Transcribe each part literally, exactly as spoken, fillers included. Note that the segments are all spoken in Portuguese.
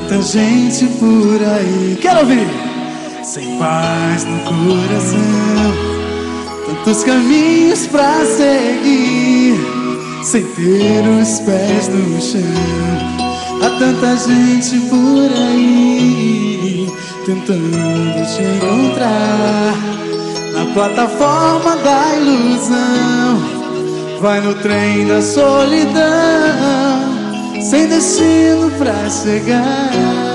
tanta gente por aí. Quero ouvir! Sem paz no coração, tantos caminhos pra seguir, sem ter os pés no chão. Há tanta gente por aí tentando te encontrar na plataforma da ilusão. Vai no trem da solidão, sem destino pra chegar.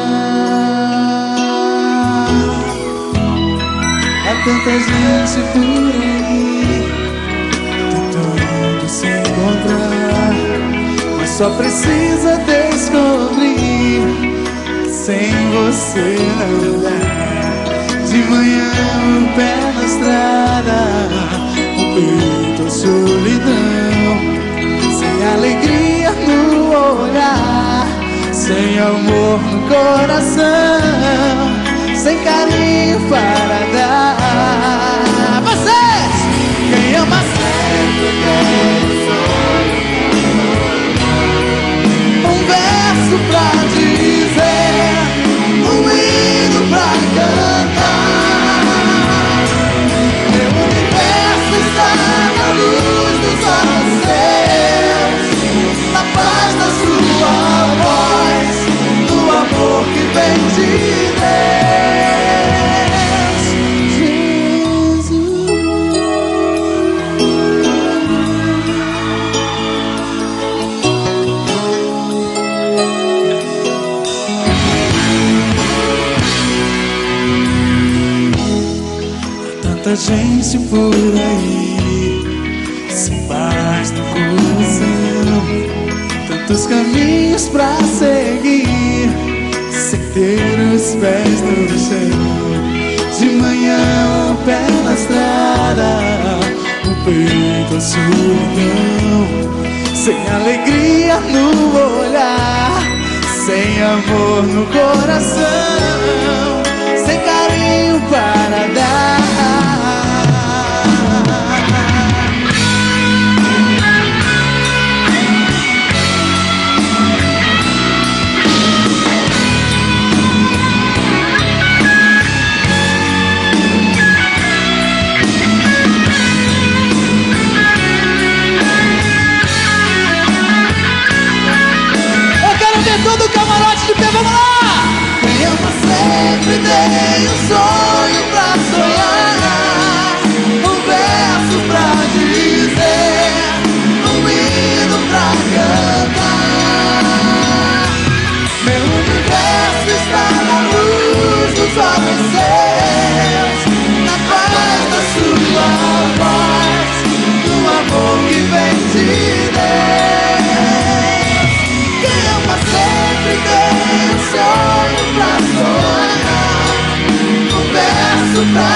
Há tanta gente por aí tentando se encontrar, mas só precisa descobrir que sem você não dá. De manhã o pé na estrada, o peito a solidão, sem alegria no olhar, sem amor no coração, sem carinho para dar. Vocês! Quem ama sempre tem um sonho, um verso pra dizer, um hino pra cantar. Meu universo está na luz dos olhos seus, na paz da sua voz, no amor que vem de Deus. Tanta gente por aí, sem paz no coração, tantos caminhos pra seguir, sem ter os pés no chão. De manhã o pé na estrada, o peito a solidão, sem alegria no olhar, sem amor no coração, sem carinho para dar. Todo camarote de pé, vamos lá! Quem ama sempre tem um sonho pra sonhar, um verso pra dizer, um hino pra cantar. Meu universo está na luz dos olhos seus, na paz da sua voz, no amor que vem de Deus. Sempre tem um sonho pra sonhar, um verso pra